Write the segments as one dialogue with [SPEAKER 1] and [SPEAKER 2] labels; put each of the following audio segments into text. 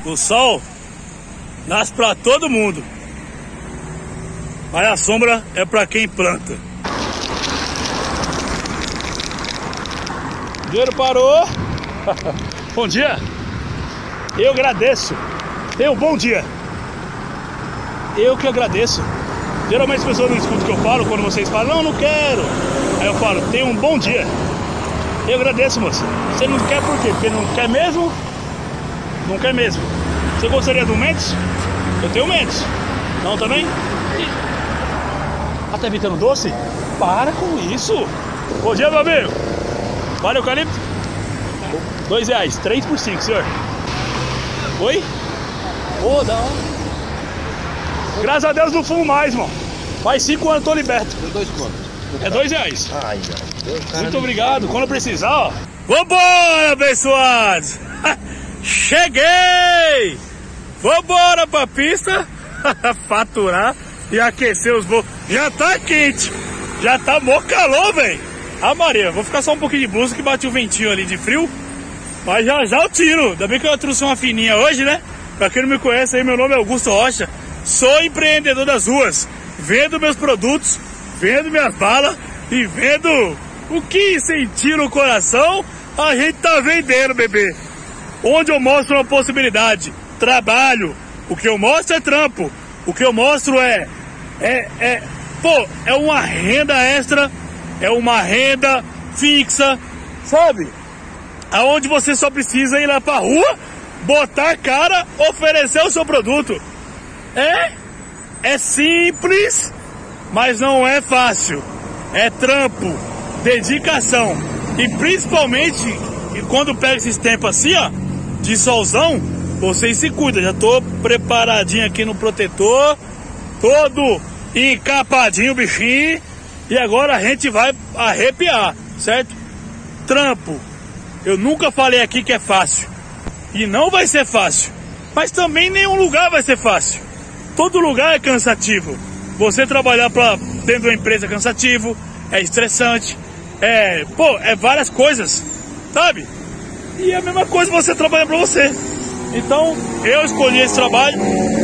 [SPEAKER 1] O sol nasce para todo mundo, mas a sombra é para quem planta. O dinheiro parou. Bom dia. Eu agradeço. Tenha um bom dia. Eu que agradeço. Geralmente as pessoas não escutam o que eu falo. Quando vocês falam, não quero. Aí eu falo, tenha um bom dia. Eu agradeço, moça. Você não quer por quê? Porque não quer mesmo? Não quer mesmo. Você gostaria do Mentos? Eu tenho Mentos. Não também? Ah, tá evitando doce? Para com isso. Bom dia, meu amigo. Vale o eucalipto? R$2. 3 por 5, senhor. Oi? Ô, da hora. Graças a Deus não fumo mais, irmão. Faz 5 anos que tô liberto. É R$2.
[SPEAKER 2] Ai,
[SPEAKER 1] muito obrigado. Quando precisar, ó. Vambora, abençoados. Cheguei. Vambora pra pista. Faturar e aquecer os voos. Já tá quente. Já tá mó calor, velho. Ah, Maria, vou ficar só um pouquinho de blusa que bate o ventinho ali de frio. Mas já eu tiro. Ainda bem que eu trouxe uma fininha hoje, né? Pra quem não me conhece aí, meu nome é Augusto Rocha. Sou empreendedor das ruas. Vendo meus produtos, vendo minhas balas e vendo o que sentir no coração, a gente tá vendendo, bebê. Onde eu mostro uma possibilidade, trabalho. O que eu mostro é trampo. O que eu mostro é uma renda extra, é uma renda fixa, sabe? Aonde você só precisa ir lá pra rua, botar a cara, oferecer o seu produto. É simples, mas não é fácil. É trampo, dedicação. E principalmente, quando pega esses tempos assim, ó, de solzão, vocês se cuidam. Já tô preparadinho aqui no protetor, todo encapadinho o bichinho. E agora a gente vai arrepiar, certo? Trampo. Eu nunca falei aqui que é fácil. E não vai ser fácil. Mas também nenhum lugar vai ser fácil. Todo lugar é cansativo. Você trabalhar dentro de uma empresa é cansativo, é estressante, é várias coisas, sabe? E é a mesma coisa você trabalhar pra você. Então, eu escolhi esse trabalho.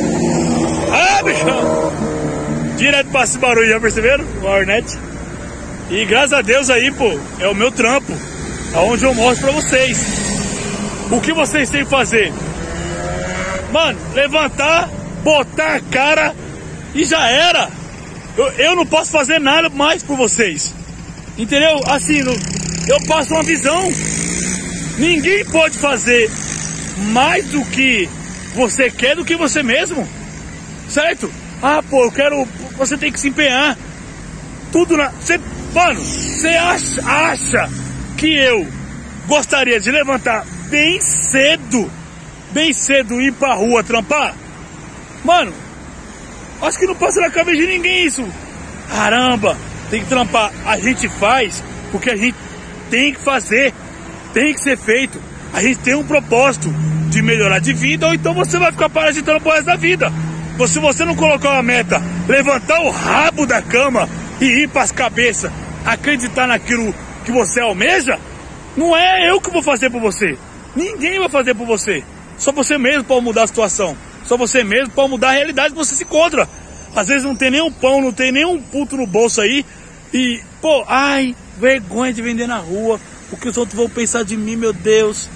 [SPEAKER 1] Ah, bichão! Direto pra esse barulho, já perceberam? O Hornet. E graças a Deus aí, pô, é o meu trampo. Aonde eu mostro pra vocês. O que vocês têm que fazer? Mano, levantar, botar a cara e já era. Eu não posso fazer nada mais por vocês. Entendeu? Assim, eu passo uma visão. Ninguém pode fazer mais do que você quer do que você mesmo. Certo? Ah, pô, eu quero... Você tem que se empenhar. Tudo na... Mano, você acha que eu gostaria de levantar bem cedo e ir pra rua trampar? Mano, acho que não passa na cabeça de ninguém isso. Caramba, tem que trampar. A gente faz porque a gente tem que fazer, tem que ser feito. A gente tem um propósito de melhorar de vida, ou então você vai ficar parasitando pro resto da vida. Se você não colocar uma meta, levantar o rabo da cama e ir pras cabeças, acreditar naquilo que você almeja, não é eu que vou fazer por você. Ninguém vai fazer por você. Só você mesmo pode mudar a situação. Só você mesmo pode mudar a realidade que você se encontra. Às vezes não tem nenhum pão, não tem nenhum puto no bolso aí. E, pô, ai, vergonha de vender na rua. O que os outros vão pensar de mim, meu Deus.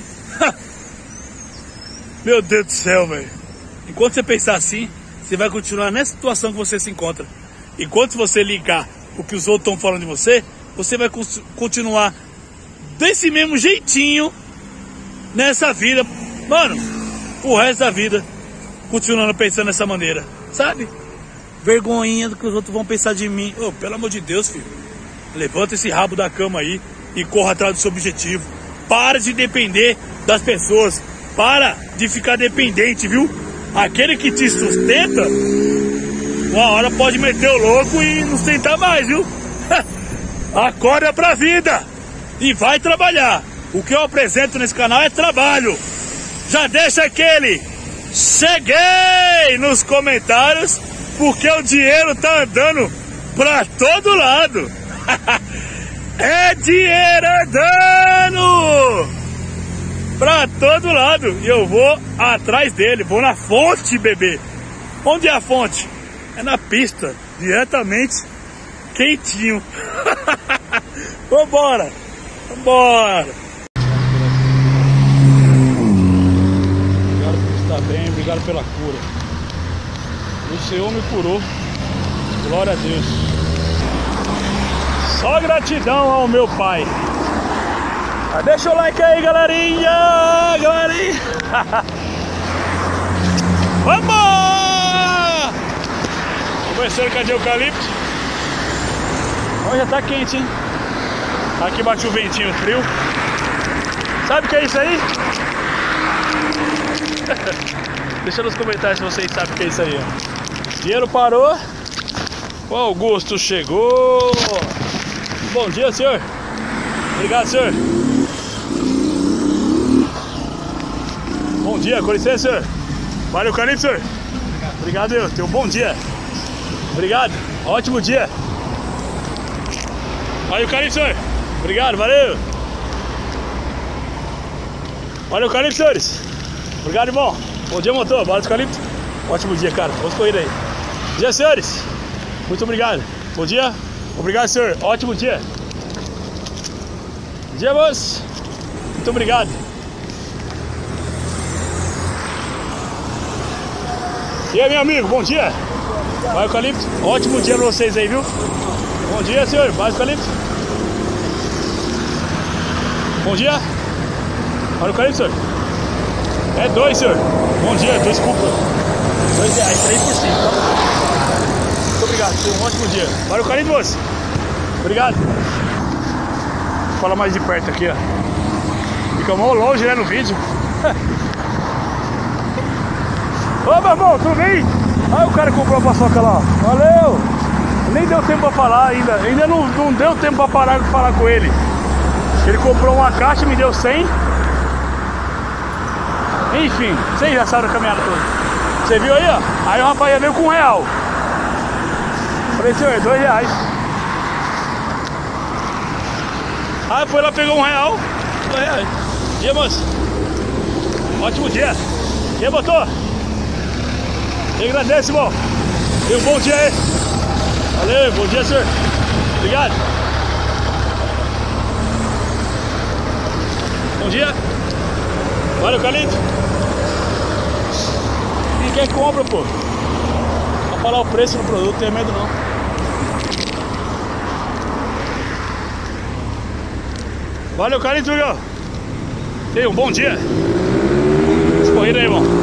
[SPEAKER 1] Meu Deus do céu, velho. Enquanto você pensar assim, você vai continuar nessa situação que você se encontra. Enquanto você ligar o que os outros estão falando de você, você vai continuar desse mesmo jeitinho nessa vida, mano, o resto da vida, continuando pensando dessa maneira, sabe? Vergonhinha do que os outros vão pensar de mim. Oh, pelo amor de Deus, filho, levanta esse rabo da cama aí e corra atrás do seu objetivo. Para de depender das pessoas, para de ficar dependente, viu? Aquele que te sustenta, uma hora pode meter o louco e não sustentar mais, viu? Acorda pra vida e vai trabalhar. O que eu apresento nesse canal é trabalho. Já deixa aquele cheguei nos comentários, porque o dinheiro tá andando pra todo lado. É dinheiro andando pra pra todo lado. E eu vou atrás dele, vou na fonte, bebê. Onde é a fonte? É na pista, diretamente, quentinho. Vambora, vambora. Obrigado por estar bem, obrigado pela cura. O Senhor me curou. Glória a Deus. Só gratidão ao meu Pai. Deixa o like aí, galerinha! Galerinha! Vamos! Conversando, cadê o eucalipto? Hoje já tá quente, hein? Aqui bate o ventinho frio. Sabe o que é isso aí? Deixa nos comentários se vocês sabem o que é isso aí. Ó. Dinheiro parou. O Augusto chegou. Bom dia, senhor. Obrigado, senhor. Bom dia, com licença, senhor. Valeu, eucalipto, senhor. Obrigado, eu. Tenha um bom dia. Obrigado. Ótimo dia. Valeu, eucalipto, senhor. Obrigado, valeu. Valeu, eucalipto, senhores. Obrigado, irmão. Bom dia, motor. Valeu, eucalipto. Ótimo dia, cara. Vamos correr aí. Bom dia, senhores. Muito obrigado. Bom dia. Obrigado, senhor. Ótimo dia. Bom dia, moço. Muito obrigado. E aí, meu amigo, bom dia. Vai, eucalipto. Ótimo dia pra vocês aí, viu? Bom dia, senhor. Vai, eucalipto. Bom dia. Vai, eucalipto, senhor. É 2, senhor. Bom dia, desculpa. R$2, 3 por 5. Muito obrigado, tenha um ótimo dia. Vai, eucalipto, moço. Obrigado. Vou falar mais de perto aqui, ó. Fica mal longe, né, no vídeo. Ô, meu irmão, tudo bem? Olha o cara que comprou a paçoca lá. Valeu! Nem deu tempo pra falar ainda. Ainda não deu tempo pra parar de falar com ele. Ele comprou uma caixa e me deu 100. Enfim, vocês já sabem a caminhada toda. Você viu aí, ó? Aí o rapaz veio com R$1. Falei, senhor, R$2. Aí foi lá, pegou R$1. R$2. Dia, moço. Ótimo dia. E aí, motor? Eu agradeço, irmão. Tenha um bom dia aí. Valeu, bom dia, senhor. Obrigado. Bom dia. Valeu, eucalipto. Quem compra, pô? Vou falar o preço do produto, não tem medo não. Valeu, eucalipto, legal. Tenha um bom dia. Corrida aí, irmão.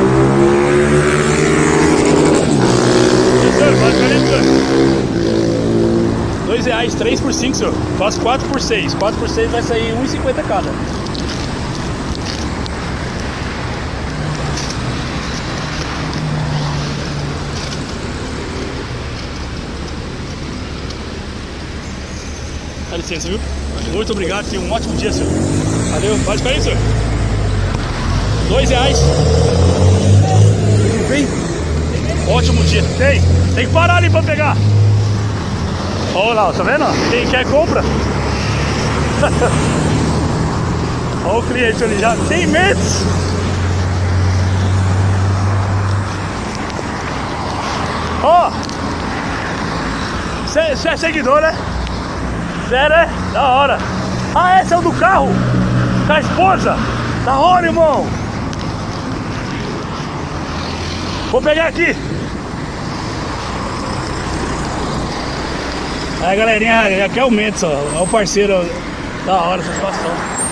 [SPEAKER 1] R$2, 3 por 5, senhor. Faz 4 por 6. 4 por 6 vai sair R$1,50 cada. Dá licença, viu? Muito obrigado, tenha um ótimo dia, senhor. Valeu, pode ficar aí, senhor. R$2. Tudo bem? Ótimo dia. Tem que parar ali pra pegar. Olha lá, tá vendo? Quem quer compra. Olha o cliente ali já. Tem medo. Ó, você é seguidor, né? Sério, é? Da hora. Ah, esse é o do carro? Com a esposa? Da hora, irmão. Vou pegar aqui. Aí, galerinha, aqui é o Mendes, ó. É o parceiro, ó. Da hora essa situação.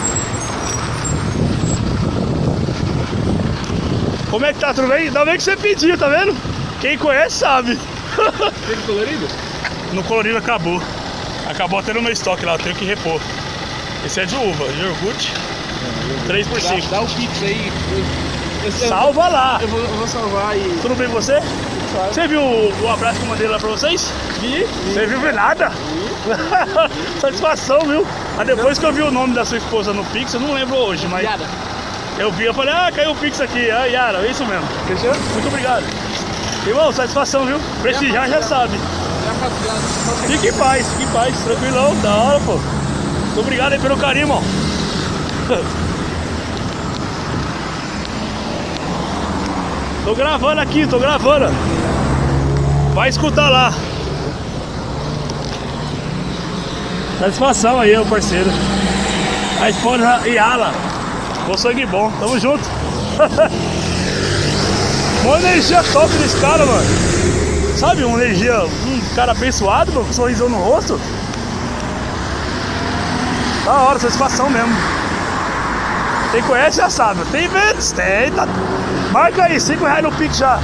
[SPEAKER 1] Como é que tá? Tudo bem? Ainda bem que você pediu, tá vendo? Quem conhece sabe.
[SPEAKER 2] Teve colorido?
[SPEAKER 1] No colorido acabou. Acabou até no meu estoque lá, eu tenho que repor. Esse é de uva, de iogurte. 3 por 5.
[SPEAKER 2] Dá o pix aí.
[SPEAKER 1] Salva lá.
[SPEAKER 2] Eu vou salvar e...
[SPEAKER 1] Tudo bem com você? Você viu o abraço que eu mandei lá pra vocês?
[SPEAKER 2] Vi.
[SPEAKER 1] Você viu ver nada? Satisfação, viu? Aí depois que eu vi o nome da sua esposa no Pix, eu não lembro hoje, mas...
[SPEAKER 2] Yara.
[SPEAKER 1] Eu vi, eu falei, ah, caiu o Pix aqui. Ah, Yara, é isso mesmo.
[SPEAKER 2] Fechou?
[SPEAKER 1] Muito obrigado. Irmão, satisfação, viu? Prestigiar já sabe. Fique em paz, tranquilão, da hora, pô. Muito obrigado aí pelo carinho, irmão. Tô gravando aqui, tô gravando. Vai escutar lá. Satisfação aí, meu parceiro. A esposa e Ala. Vou sangue bom, tamo junto. Uma energia top desse cara, mano. Sabe, uma energia, um cara abençoado, mano, com um sorrisão no rosto. Da hora, satisfação mesmo. Quem conhece já sabe. Tem eventos? Tem, tá. Marca aí, R$5 no Pix já.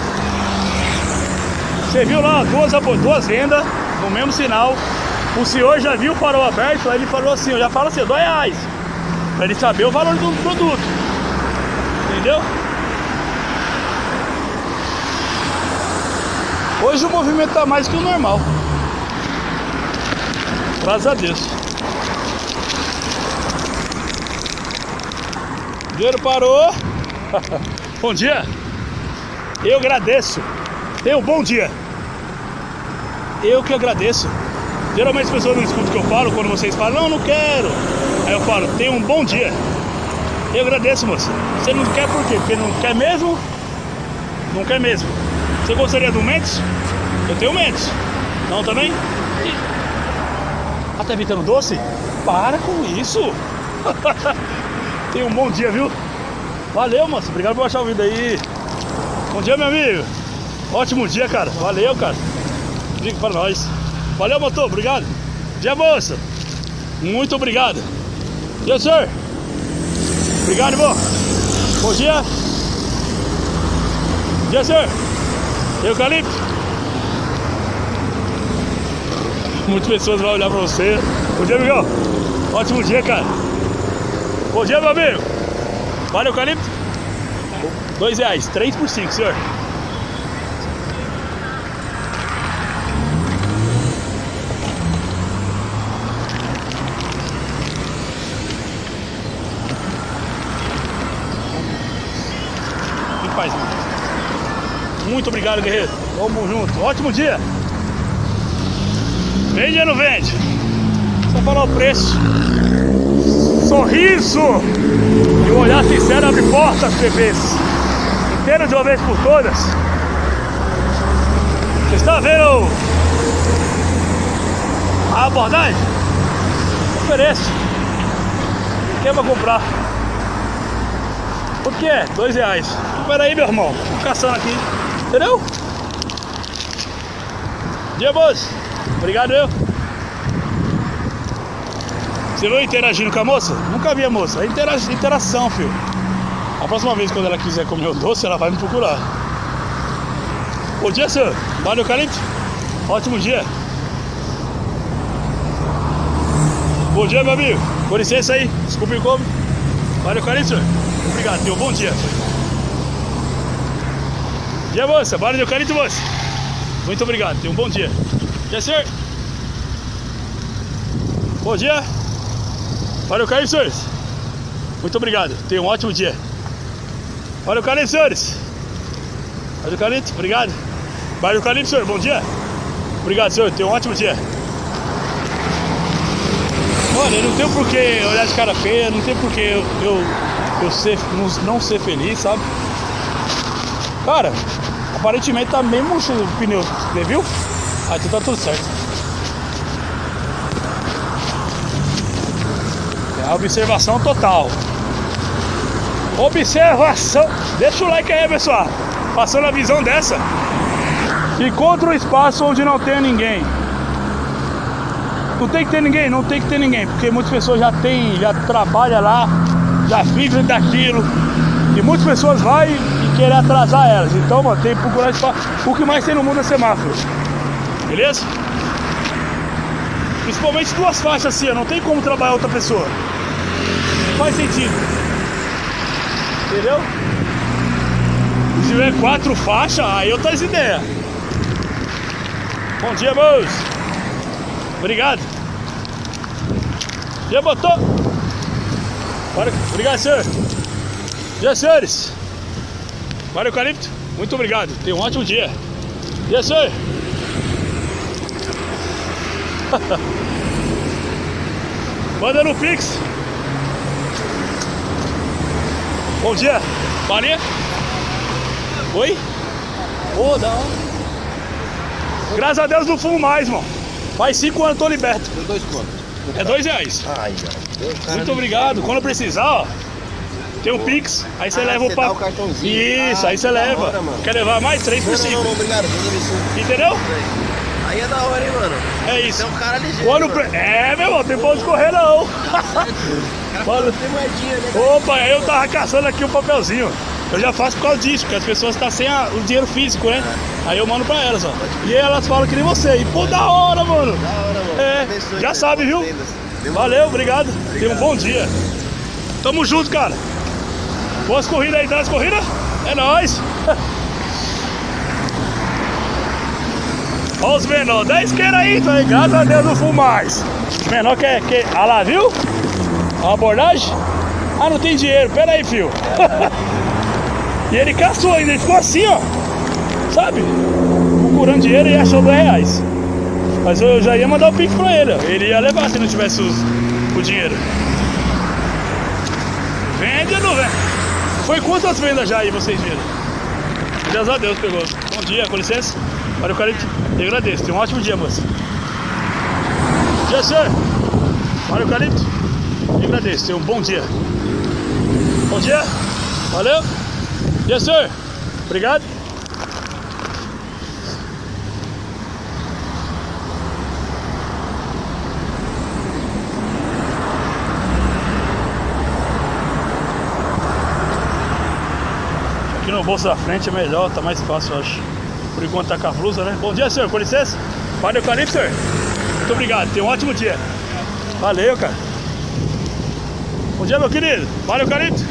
[SPEAKER 1] Você viu lá duas vendas no mesmo sinal. O senhor já viu o farol aberto, aí ele falou assim, eu já falo assim, R$2. Pra ele saber o valor do produto. Entendeu? Hoje o movimento tá mais que o normal. Graças a Deus. O dinheiro parou. Bom dia. Eu agradeço. Tenha um bom dia. Eu que agradeço. Geralmente as pessoas não escutam o que eu falo. Quando vocês falam, não quero. Aí eu falo, tenha um bom dia. Eu agradeço, moça. Você não quer por quê? Porque não quer mesmo? Não quer mesmo. Você gostaria do Mentos? Eu tenho Mentos. Não também? Ah, tá evitando doce? Para com isso. Tenha um bom dia, viu? Valeu, moça. Obrigado por baixar o vídeo aí. Bom dia, meu amigo. Ótimo dia, cara. Valeu, cara. Fica para nós. Valeu, motor. Obrigado. Bom dia, moça. Muito obrigado. Yes, sir. Obrigado, irmão. Bom dia. Yes, sir. Eucalipto. Muitas pessoas vão olhar pra você. Bom dia, amigão. Ótimo dia, cara. Bom dia, meu amigo. Vale eucalipto? R$2. 3 por 5, senhor. Faz, muito obrigado, guerreiro. Vamos junto. Ótimo dia. Vende ou não vende? Só falar o preço. Sorriso e um olhar sincero abre portas, bebês. Inteiro de uma vez por todas. Você está vendo a abordagem? Ofereço. Quem vai comprar? Por quê? R$2. Espera aí, meu irmão. Tô caçando aqui. Entendeu? Dia, moço. Obrigado, eu. Você veio interagindo com a moça? Nunca vi a moça. É interação, filho. A próxima vez, quando ela quiser comer o doce, ela vai me procurar. Bom dia, senhor. Vale eucalipto? Ótimo dia. Bom dia, meu amigo. Com licença aí. Desculpe o como. Vale eucalipto, senhor? Obrigado, tenha um bom dia. Dia, moça. Vale eucalipto, moça? Muito obrigado, tenha um bom dia. Dia, senhor. Bom dia. Vale eucalipto, senhores? Muito obrigado, tenha um ótimo dia. Vale eucalipto, senhores? Vale eucalipto, obrigado. Vale eucalipto, senhor, bom dia. Obrigado, senhor, tenha um ótimo dia. Olha, não tem por que olhar de cara feia, não tem por que eu não ser feliz, sabe? Cara, aparentemente tá bem murcho o pneu, você viu? Aí então tá tudo certo. É a observação total. Observação. Deixa o like aí, pessoal. Passando a visão dessa. Encontra um espaço onde não tenha ninguém. Não tem que ter ninguém? Não tem que ter ninguém. Porque muitas pessoas já trabalham lá, já vivem daquilo. E muitas pessoas vão e querem atrasar elas. Então, mano, tem que procurar espaço. O que mais tem no mundo é semáforo. Beleza? Principalmente duas faixas assim, ó, não tem como trabalhar outra pessoa. Não faz sentido. Entendeu? Se tiver 4 faixas, aí outras ideias. Bom dia, moço. Obrigado. Já botou? Obrigado, senhor. Dia, senhores. Vale eucalipto? Muito obrigado. Tenha um ótimo dia. Dia, senhor. Manda no Pix. Bom dia. Maria? Oi? Pô, da hora. Graças a Deus não fumo mais, mano. Faz 5 anos que tô liberto.
[SPEAKER 2] Deu 2 contos.
[SPEAKER 1] É R$2.
[SPEAKER 2] Ai, ai.
[SPEAKER 1] Muito obrigado. Quando precisar, ó, tem um Pix. Aí você leva o
[SPEAKER 2] dá o cartãozinho.
[SPEAKER 1] Isso, aí você leva.
[SPEAKER 2] Hora,
[SPEAKER 1] Quer levar mais? 3 por 5.
[SPEAKER 2] Não, obrigado. Deus abençoe.
[SPEAKER 1] Entendeu?
[SPEAKER 2] Aí é da hora, hein, mano.
[SPEAKER 1] É isso.
[SPEAKER 2] Você é um cara ligeiro.
[SPEAKER 1] Quando É, meu irmão, tem pra onde correr não.
[SPEAKER 2] Cara, tem moedinha, né?
[SPEAKER 1] Opa, eu tava caçando aqui um papelzinho. Eu já faço por causa disso, porque as pessoas estão sem o dinheiro físico, né? Aí eu mando pra elas, ó. E elas falam que nem você. E pô, da hora, mano.
[SPEAKER 2] Da hora, mano.
[SPEAKER 1] É,
[SPEAKER 2] Abençoe,
[SPEAKER 1] já
[SPEAKER 2] né?
[SPEAKER 1] sabe, viu? Valeu, obrigado. Tenha um bom dia. Tamo junto, cara. Boas corridas aí, tá nas corridas? É nóis. Olha os menores, 10 queira aí, tá aí, graças a Deus não fumo mais. Menor quer. Ah lá, viu? A abordagem? Ah, não tem dinheiro, pera aí, filho. E ele caçou ainda, ele ficou assim, ó. Sabe? Procurando dinheiro e achou R$10. Mas eu já ia mandar o Pix pra ele, ó. Ele ia levar se não tivesse o dinheiro. Vende ou não vende? Foi quantas vendas já aí vocês viram? Graças a Deus pegou. Bom dia, com licença. Olha o cara, eu agradeço. Tenha um ótimo dia, moça. Bom dia, senhor. Olha o Calipto. Eu agradeço. Tenha um bom dia. Bom dia. Valeu. Bom dia, senhor. Obrigado. Aqui no bolso da frente é melhor, tá mais fácil, eu acho. Por enquanto tá com a blusa, né? Bom dia, senhor, com licença. Valeu, Calipto, senhor. Muito obrigado, tenha um ótimo dia. Valeu, cara. Bom dia, meu querido. Valeu, Calipto.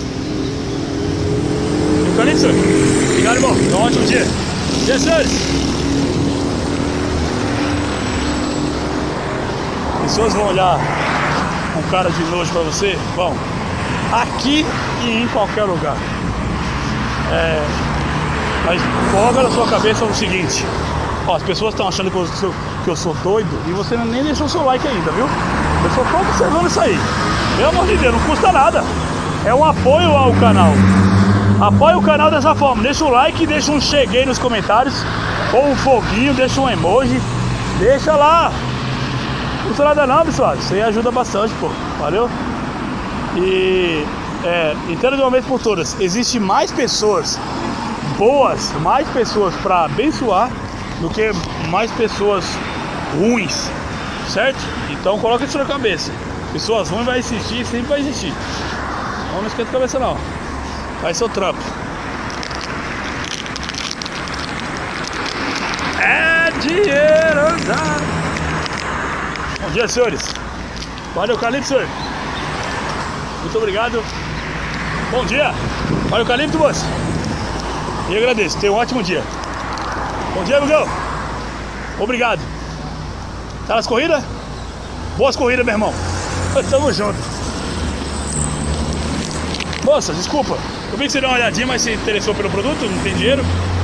[SPEAKER 1] Calipto, senhor. Obrigado, irmão. Tenha um ótimo dia. Bom dia, senhores. Pessoas vão olhar um cara de nojo pra você? Bom, aqui e em qualquer lugar. Mas coloca na sua cabeça o seguinte: ó, as pessoas estão achando que eu sou doido e você nem deixou o seu like ainda, viu? Eu só tô observando isso aí. Pelo amor de Deus, não custa nada. É um apoio ao canal. Apoie o canal dessa forma. Deixa o like, deixa um cheguei nos comentários, ou um foguinho, deixa um emoji. Deixa lá. Não custa nada não, pessoal. Isso aí ajuda bastante, pô. Valeu? E entenda de uma vez por todas, existe mais pessoas boas, mais pessoas para abençoar do que mais pessoas ruins, certo? Então coloca isso na cabeça. Pessoas ruins vai existir, sempre vai existir. Não esquenta a cabeça não. Faz seu trampo. É dinheiro dado. Bom dia, senhores. Valeu, Calipto, senhor. Muito obrigado. Bom dia. Valeu, Calipto, moço. E agradeço. Tenha um ótimo dia. Bom dia, amigão. Obrigado. Tá nas corridas? Boas corridas, meu irmão. Tamo junto. Moça, desculpa. Eu vi que você deu uma olhadinha, mas se interessou pelo produto? Não tem dinheiro?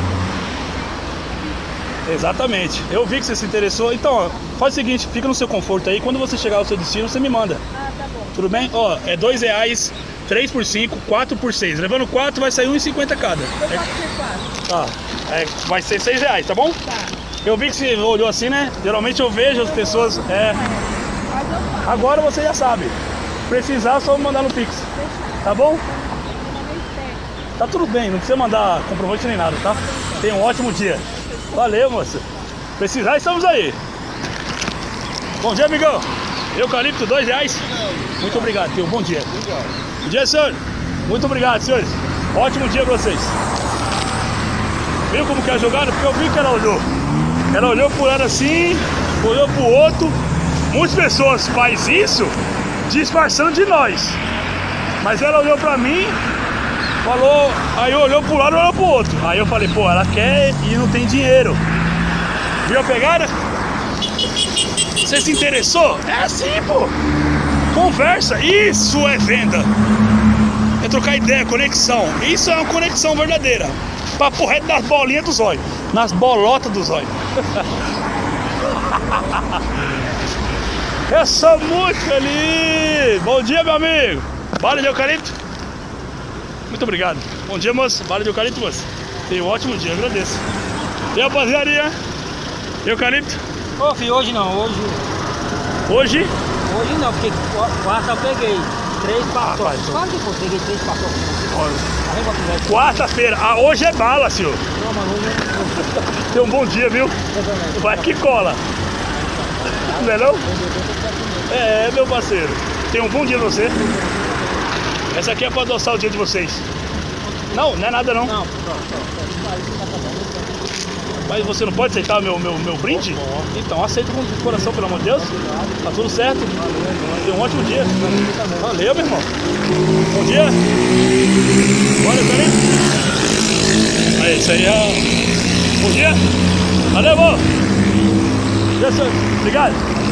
[SPEAKER 1] Exatamente. Eu vi que você se interessou. Então, ó, faz o seguinte, fica no seu conforto aí. Quando você chegar ao seu destino, você me manda.
[SPEAKER 3] Ah, tá bom.
[SPEAKER 1] Tudo bem? Ó, é R$2, 3 por 5, 4 por 6. Levando 4 vai sair R$1,50 cada.
[SPEAKER 3] Eu posso ser 4.
[SPEAKER 1] Vai ser R$6, tá bom?
[SPEAKER 3] Tá.
[SPEAKER 1] Eu vi que você olhou assim, né? Geralmente eu vejo as pessoas.
[SPEAKER 3] Mas eu faço.
[SPEAKER 1] Agora você já sabe. Precisar, só mandar no Pix. Tá bom? Tá tudo bem, não precisa mandar comprovante nem nada, tá? Tenha um ótimo dia. Valeu, moça. Precisar, estamos aí. Bom dia, amigão. Eucalipto, R$2. Muito obrigado, tenha um bom dia. Bom dia, senhor. Muito obrigado, senhores. Ótimo dia pra vocês. Viu como que é a jogada? Porque eu vi que ela olhou. Ela olhou por ela assim, olhou pro outro. Muitas pessoas fazem isso disfarçando de nós. Mas ela olhou pra mim, falou, aí olhou pro lado e olhou pro outro. Aí eu falei, pô, ela quer e não tem dinheiro. Viu a pegada? Você se interessou? É assim, pô. Conversa, isso é venda. É trocar ideia, conexão. Isso é uma conexão verdadeira. Papo reto nas bolinhas do zóio. Nas bolotas do zóio. Eu sou muito feliz. Bom dia, meu amigo. Bala de eucalipto. Muito obrigado. Bom dia, moço. Bala de eucalipto, moço. Tenha um ótimo dia, agradeço. E a rapaziada? Eucalipto?
[SPEAKER 4] Ô filho, hoje não, hoje não, porque quarta eu peguei 3 pacotes. Quase que eu peguei 3 pacotes.
[SPEAKER 1] Quarta-feira, hoje é bala, senhor.
[SPEAKER 4] Não, mas hoje
[SPEAKER 1] Tenha um bom dia, viu? Vai que cola. Não é não? É, meu parceiro. Tenha um bom dia pra você. Essa aqui é pra adoçar o dia de vocês. Não, não é nada não.
[SPEAKER 4] não.
[SPEAKER 1] Mas você não pode aceitar meu brinde? Então aceita com o coração, pelo amor de Deus. Tá tudo certo. Tenha um ótimo dia. Valeu, meu irmão. Bom dia. Bora, peraí. Aí, isso aí é... Bom dia. Valeu, amor. Obrigado.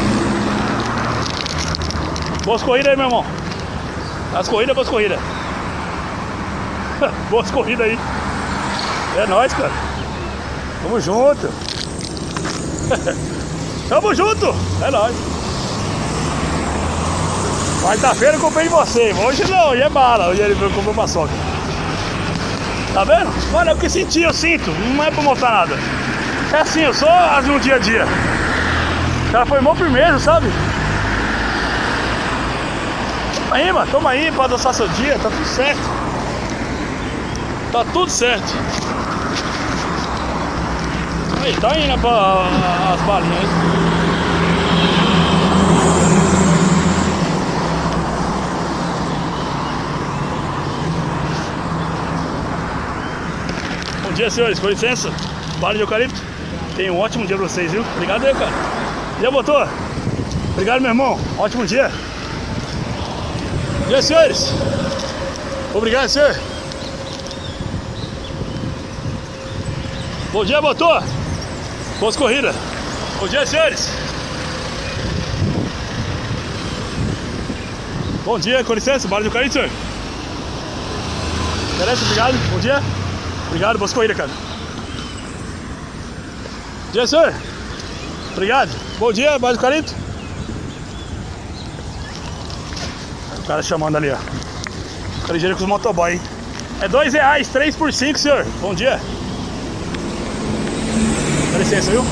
[SPEAKER 1] Boas corridas aí, meu irmão. Boas corridas. Boas corridas aí. É nóis, cara. Tamo junto. Tamo junto. É nóis. Quarta-feira eu comprei de você. Hoje não, hoje é bala. Hoje ele comprou paçoca. Tá vendo? Olha, é o que senti, eu sinto. Não é pra mostrar nada. É assim, eu sou no dia a dia. O cara foi mó primeiro, sabe? Toma aí pra adoçar seu dia. Tá tudo certo. Tá tudo certo. Aí, tá indo pra as balinhas. Bom dia, senhores, com licença. Bala de eucalipto. Tenha um ótimo dia pra vocês, viu? Obrigado aí, cara. E aí, motor? Obrigado, meu irmão. Ótimo dia. Bom dia, senhores. Obrigado, senhor. Bom dia, motor. Boas corridas. Bom dia, senhores. Bom dia, com licença. Bala de eucalipto, senhor. Beleza, obrigado. Bom dia. Obrigado, boas corridas, cara. Bom dia, senhor. Obrigado. Bom dia, bala de eucalipto. O cara chamando ali, ó. Tá ligeiro com os motoboy, hein? É R$2, 3 por 5, senhor. Bom dia. Dá licença, viu?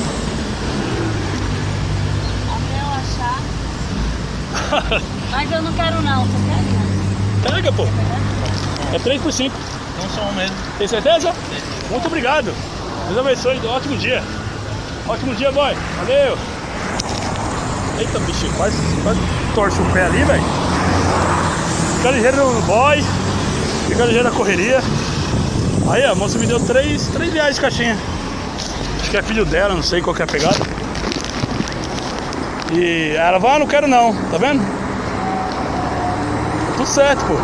[SPEAKER 3] Até eu achar. Mas eu não quero não, você quer?
[SPEAKER 1] Pega, pô. É 3 por 5.
[SPEAKER 2] Não sou um mesmo.
[SPEAKER 1] Tem certeza? Muito obrigado. Deus abençoe. Ótimo dia. Ótimo dia, boy. Valeu. Eita, bicho. Quase torce o pé ali, velho. Fica ligeiro no boy. Fica ligeiro na correria. Aí, a moça me deu R$3 de caixinha. Acho que é filho dela, não sei qual que é a pegada. E ela vai, não quero não, tá vendo? Tudo certo, pô.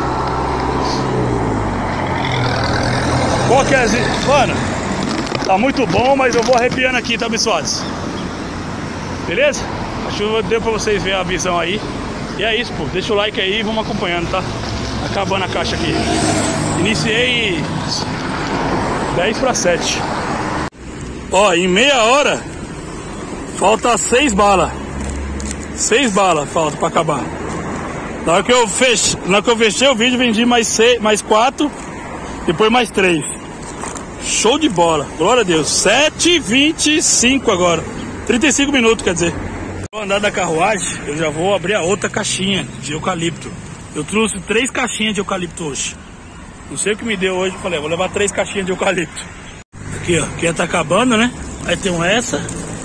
[SPEAKER 1] Qual que é? Mano, tá muito bom, mas eu vou arrepiando aqui, tá, abençoados? Beleza? Acho que deu pra vocês verem a visão aí. E é isso, pô. Deixa o like aí e vamos acompanhando, tá? Acabando a caixa aqui. Iniciei 10 para 7. Ó, em meia hora falta 6 balas. 6 balas falta pra acabar. Na hora que eu fechei o vídeo, vendi mais 4, depois mais 3. Show de bola, glória a Deus. 7h25 agora, 35 minutos, quer dizer. Vou andar da carruagem, eu já vou abrir a outra caixinha de eucalipto. Eu trouxe 3 caixinhas de eucalipto hoje. Não sei o que me deu hoje, falei, vou levar 3 caixinhas de eucalipto. Aqui, ó, aqui tá acabando, né? Aí tem essa.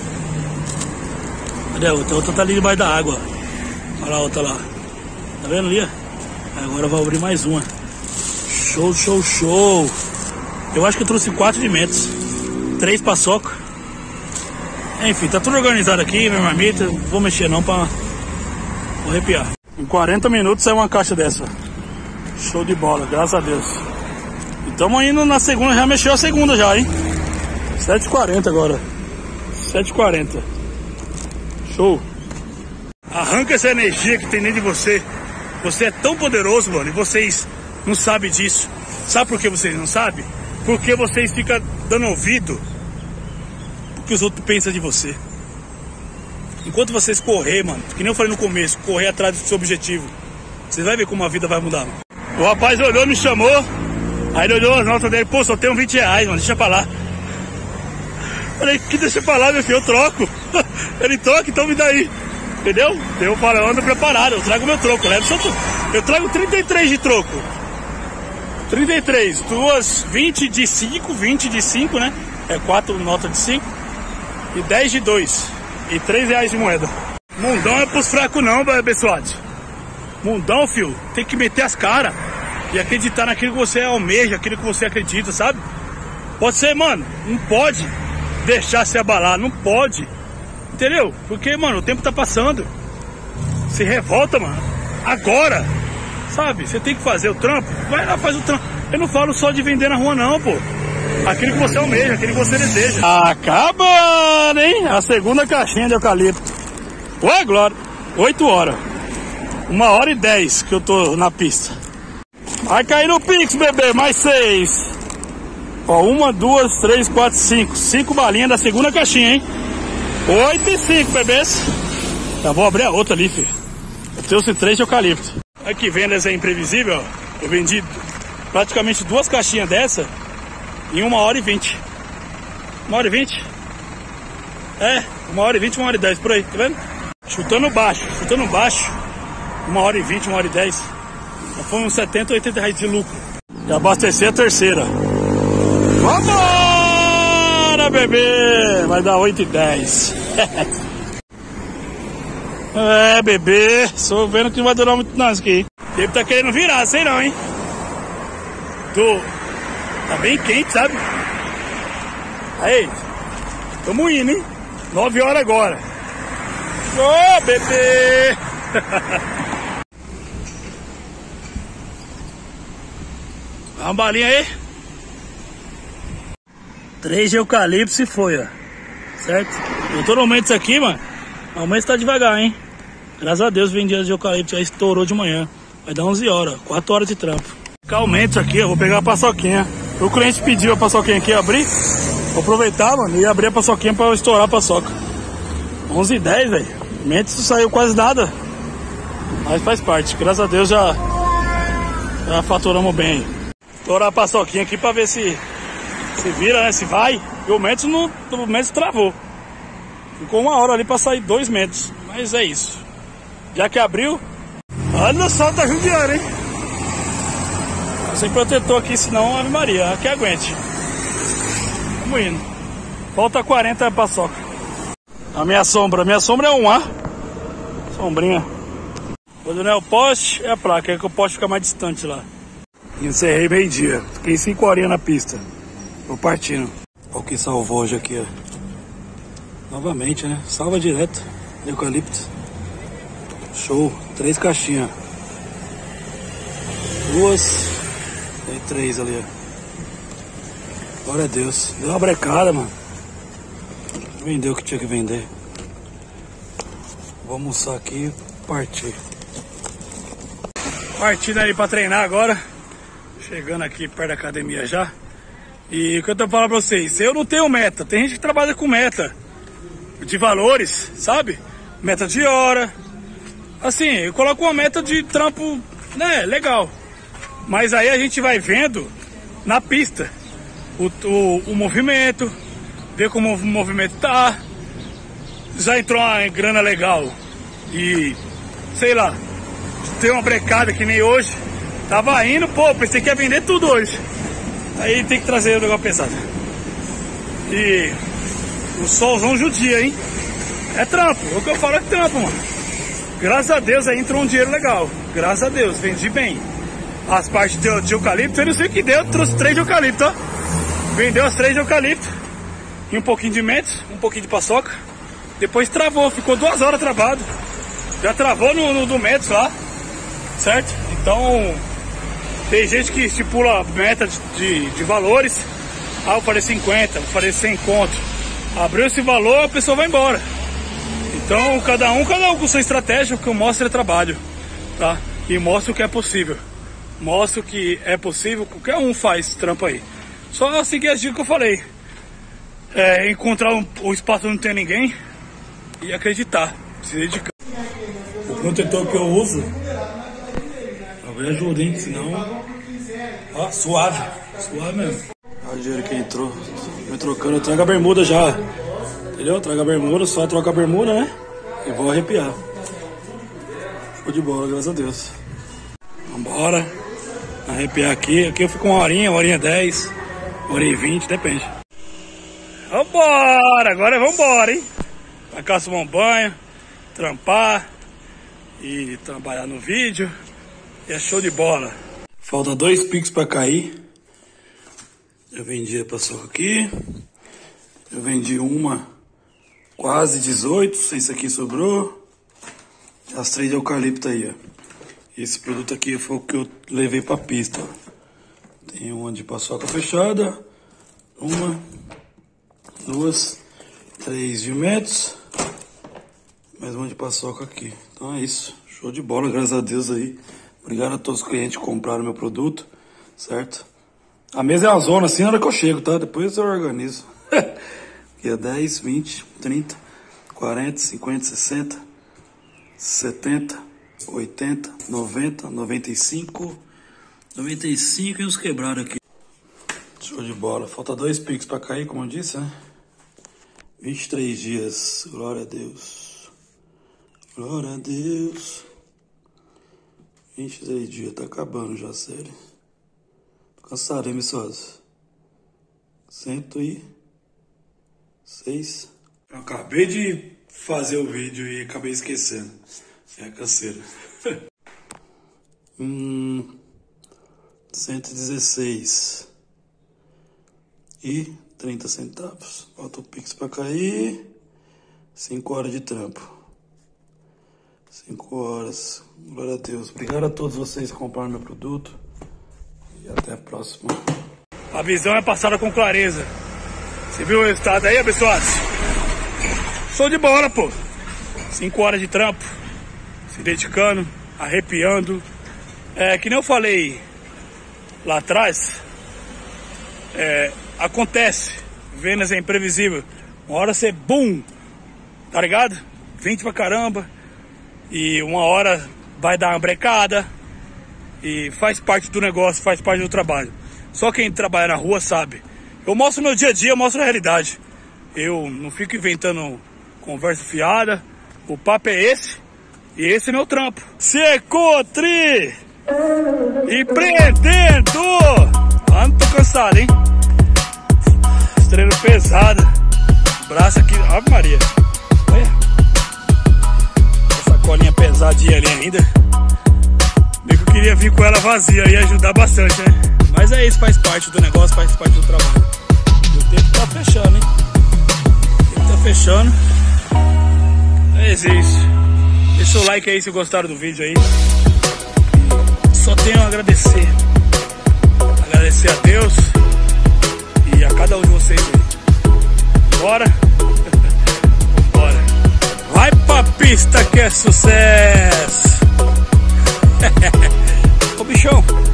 [SPEAKER 1] Cadê a outra? A outra tá ali debaixo da água. Olha lá a outra lá. Tá vendo ali? Agora eu vou abrir mais uma. Show, show, show. Eu acho que eu trouxe 4 de mentos. 3 paçoca. Enfim, tá tudo organizado aqui, minha marmita. Não vou mexer não pra arrepiar. Em 40 minutos sai uma caixa dessa. Show de bola, graças a Deus. E estamos indo na segunda, já mexeu a segunda já, hein? 7h40 agora. 7h40. Show. Arranca essa energia que tem dentro de você. Você é tão poderoso, mano, e vocês não sabem disso. Sabe por que vocês não sabem? Porque vocês ficam dando ouvido o que os outros pensam de você. Enquanto vocês correr, mano, que nem eu falei no começo, correr atrás do seu objetivo, vocês vão ver como a vida vai mudar, mano. O rapaz olhou, me chamou, Aí ele olhou as notas dele, pô, só tenho 20 reais, mano, deixa pra lá. Falei, que deixa pra lá, meu filho, eu troco. Ele troca, então me dá aí. Entendeu? Eu ando preparado, eu trago meu troco, eu trago 33 de troco. 33, duas 20 de 5, 20 de 5, né? É 4 notas de 5 e 10 de 2 e 3 reais de moeda. Mundão é pros fracos não, pessoal. Mundão, filho, tem que meter as caras e acreditar naquilo que você almeja, aquilo que você acredita, sabe? Pode ser, mano, não pode deixar se abalar, não pode. Entendeu? Porque, mano, o tempo tá passando. Se revolta, mano. Agora, sabe? Você tem que fazer o trampo. Vai lá, faz o trampo. Eu não falo só de vender na rua, não, pô. Aquilo que você almeja, aquilo que você deseja. Acabando, hein? A segunda caixinha de eucalipto. Ué, Glória. 8 horas. 1h10 que eu tô na pista. Vai cair no Pix, bebê. Mais 6. Ó, 1, 2, 3, 4, 5. 5 balinhas da segunda caixinha, hein? 8 e 5, bebês. Já vou abrir a outra ali, filho. Eu trouxe 3 de eucalipto. Aqui, vendas é imprevisível, ó. Eu vendi praticamente 2 caixinhas dessa em 1h20. 1h20? É, 1h20, 1h10, por aí, tá vendo? Chutando baixo. 1h20, 1h10. Já foi uns 70, 80 reais de lucro. E abastecer a terceira. Vambora, bebê! Vai dar 8 e 10. É, bebê. Tô vendo que não vai durar muito não isso aqui. O tempo tá querendo virar, sei não, hein? Tá bem quente, sabe? Aí, tamo indo, hein? 9 horas agora. Ô, bebê! Dá uma balinha aí. 3 de eucalipto e foi, ó. Certo? Eu tô no momento disso aqui, mano. Amanhã tá devagar, hein? Graças a Deus, vendi de eucalipto, já estourou de manhã. Vai dar 11 horas, 4 horas de trampo. Calmente aqui, eu vou pegar a paçoquinha. O cliente pediu a paçoquinha aqui, abrir. Vou aproveitar, mano, e abrir a paçoquinha pra eu estourar a paçoca. 11 e 10, velho. Mentos não saiu quase nada. Mas faz parte, graças a Deus já faturamos bem. Estourar a paçoquinha aqui pra ver se vira, né? Se vai. E o Mentos travou. Ficou 1 hora ali pra sair 2 metros. Mas é isso. Já que abriu. Olha só, tá judiando, hein? Sem protetor aqui, senão Ave Maria. Aqui aguente. Vamos indo. Falta 40 paçoca. A minha sombra é 1A. Sombrinha. Quando não é o poste, é a placa. É que o poste fica mais distante lá. Encerrei meio-dia. Fiquei 5 horinhas na pista. Tô partindo. Olha o que salvou hoje aqui, ó. Novamente, né? Salva direto. Eucalipto. Show. 3 caixinhas. 2 e 3 ali, ó. Glória a Deus. Deu uma brecada, mano. Vendeu o que tinha que vender. Vou almoçar aqui e partir. Partindo aí pra treinar agora. Chegando aqui perto da academia já. E o que eu tô falando pra vocês, eu não tenho meta. Tem gente que trabalha com meta de valores, sabe? Meta de hora. Assim, eu coloco uma meta de trampo, né, legal. Mas aí a gente vai vendo na pista o movimento, ver como o movimento tá. Já entrou uma grana legal e, sei lá, tem uma brecada que nem hoje. Tava indo, pô, pensei que ia vender tudo hoje. Aí tem que trazer o negócio pesado. E o solzão judia, hein? É trampo, é o que eu falo, é trampo, mano. Graças a Deus aí entrou um dinheiro legal. Graças a Deus, vendi bem. As partes de eucalipto, eu não sei o que deu, trouxe 3 de eucalipto, ó. Vendeu as 3 de eucalipto. E um pouquinho de mentos, um pouquinho de paçoca. Depois travou, ficou 2 horas travado. Já travou no do mentos lá. Certo? Então, tem gente que estipula meta de valores. Ah, eu falei 50, eu falei 100 conto. Abriu esse valor, a pessoa vai embora. Então, cada um com sua estratégia. O que eu mostro é trabalho, tá? E mostro o que é possível. Mostro que é possível, qualquer um faz trampo aí. Só seguir as dicas que eu falei. Encontrar o espaço onde não tem ninguém e acreditar, se dedicar. O protetor que eu uso, talvez ajude, hein? Senão Ó, suave. Suave mesmo. Olha o dinheiro que entrou. Vai trocando. Eu trago a bermuda já. Entendeu? Trago a bermuda, só troca a bermuda, né? E vou arrepiar. Show de bola, graças a Deus. Vambora. Arrepiar aqui. Aqui eu fico 1h10, 1h20, depende. Vambora! Agora vambora, hein? Pra casa tomar um banho, trampar e trabalhar no vídeo. E é show de bola. Falta 2 Pix pra cair. Eu vendi a paçoca aqui. Eu vendi uma quase 18. Isso aqui sobrou. As 3 de eucalipto aí, ó. Esse produto aqui foi o que eu levei pra pista, ó. Tem uma de paçoca fechada. 1, 2, 3 jumentos. Mais uma de paçoca aqui. Então é isso. Show de bola, graças a Deus aí. Obrigado a todos os clientes que compraram meu produto, certo? A mesa é uma zona assim na hora que eu chego, tá? Depois eu organizo. Aqui é 10, 20, 30, 40, 50, 60, 70, 80, 90, 95, 95 e uns quebrados aqui. Show de bola. Falta 2 Pix pra cair, como eu disse, né? 23 dias. Glória a Deus. Glória a Deus. 23 dias. Tá acabando já, sério. Tô cansado, hein, Missosa? 106. Eu acabei de fazer o vídeo e acabei esquecendo. É canseira. 116 e 30 centavos. Falta o Pix pra cair. 5 horas de trampo. 5 horas. Glória a Deus. Obrigado a todos vocês que compraram meu produto. E até a próxima. A visão é passada com clareza. Você viu o resultado aí, abençoados? Show de bola, pô. 5 horas de trampo. Se dedicando, arrepiando. Que nem eu falei lá atrás, acontece. Vênus é imprevisível. Uma hora você, bum, tá ligado? Vende pra caramba. E uma hora vai dar uma brecada. E faz parte do negócio, faz parte do trabalho. Só quem trabalha na rua sabe. Eu mostro meu dia a dia, eu mostro a realidade. Eu não fico inventando conversa fiada. O papo é esse. E esse é meu trampo. Secotri! Empreendendo! Ah, não tô cansado, hein? Treino pesado. Braço aqui. Ave Maria. Olha. Essa colinha pesadinha ali ainda. Bem que eu queria vir com ela vazia e ajudar bastante, né? Mas é isso, faz parte do negócio, faz parte do trabalho. E o tempo tá fechando, hein? O tempo tá fechando. É isso. Deixa o like aí se gostaram do vídeo aí. Só tenho a agradecer. Agradecer a Deus e a cada um de vocês aí. Bora? Bora. Vai pra pista que é sucesso. Ô bichão.